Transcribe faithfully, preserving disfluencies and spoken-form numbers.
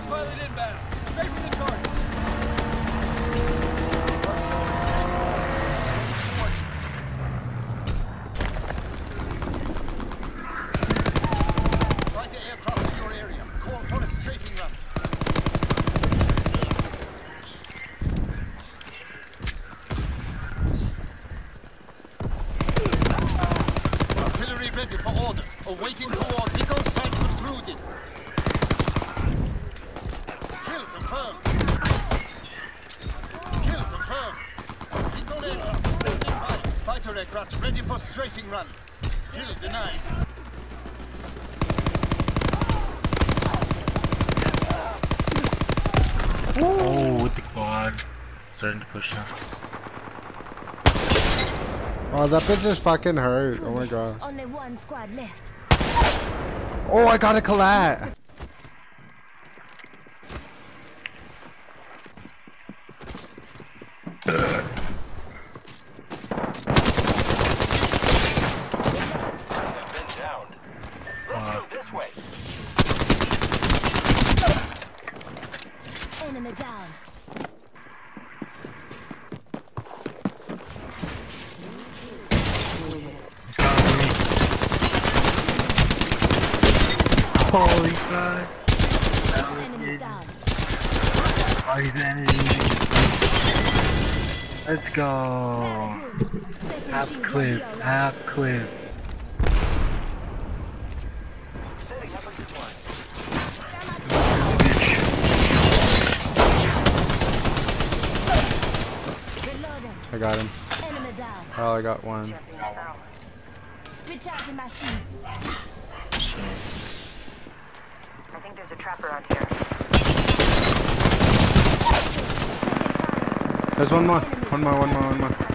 Pilot inbound. Straight for the target. Fighter aircraft in your area. Call for a strafing run. Artillery ready for orders. Awaiting coordinates. Strike concluded. Kill confirmed. Kill confirmed. Recon aircraft standing by. Fighter aircraft ready for strafing run. Kill denied. Oh, with the quad. Starting to push now. Oh, that bitch is fucking hurt. Oh my god. Only one squad left. Oh, I got a collat. Enemy down. Holy fuck. Enemies down. Oh, he's enemies. Let's go. Half clip, half clip. I got him. Enemy down. Oh, I got one. Recharging my shields. I think there's a trap around here. There's one more. One more, one more, one more.